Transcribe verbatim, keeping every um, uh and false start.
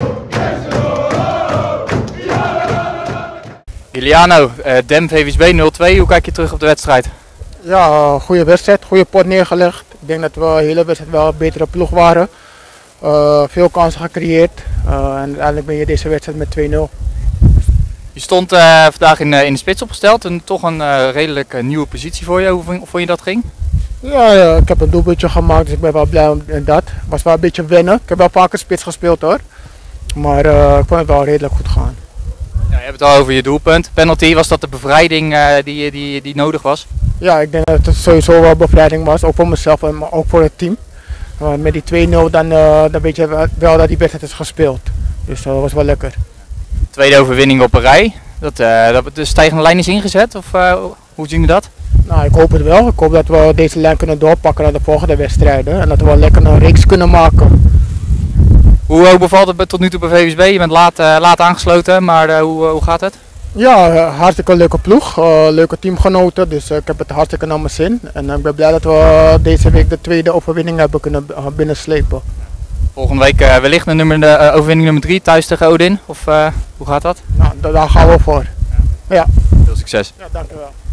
Giuliano, uh, Dem V V S B nul twee, hoe kijk je terug op de wedstrijd? Ja, goede wedstrijd, goede pot neergelegd. Ik denk dat we de hele wedstrijd wel een betere ploeg waren. Uh, veel kansen gecreëerd uh, en uiteindelijk ben je deze wedstrijd met twee nul. Je stond uh, vandaag in, uh, in de spits opgesteld en toch een uh, redelijk uh, nieuwe positie voor je. Hoe vond, hoe vond je dat ging? Ja, ja, ik heb een doelpuntje gemaakt, dus ik ben wel blij met dat. Het was wel een beetje wennen. Ik heb wel vaker spits gespeeld hoor, maar uh, ik vond het wel redelijk goed gaan. Ja, je hebt het al over je doelpunt. Penalty, was dat de bevrijding uh, die, die, die nodig was? Ja, ik denk dat het sowieso wel bevrijding was, ook voor mezelf en ook voor het team. Uh, met die twee nul dan, uh, dan weet je wel dat die wedstrijd is gespeeld. Dus dat uh, was wel lekker. Tweede overwinning op een rij. Dat, uh, dat de stijgende lijn is ingezet of uh, hoe zien we dat? Nou, ik hoop het wel. Ik hoop dat we deze lijn kunnen doorpakken naar de volgende wedstrijden. En dat we wel lekker een reeks kunnen maken. Hoe, hoe bevalt het tot nu toe bij V V S B? Je bent laat, uh, laat aangesloten, maar uh, hoe, uh, hoe gaat het? Ja, uh, hartstikke leuke ploeg. Uh, leuke teamgenoten. Dus uh, ik heb het hartstikke naar mijn zin. En uh, ik ben blij dat we deze week de tweede overwinning hebben kunnen uh, binnenslepen. Volgende week uh, wellicht een nummer, uh, overwinning nummer drie thuis tegen Odin. Of uh, hoe gaat dat? Nou, daar gaan we voor. Ja. Veel succes. Ja, dank u wel.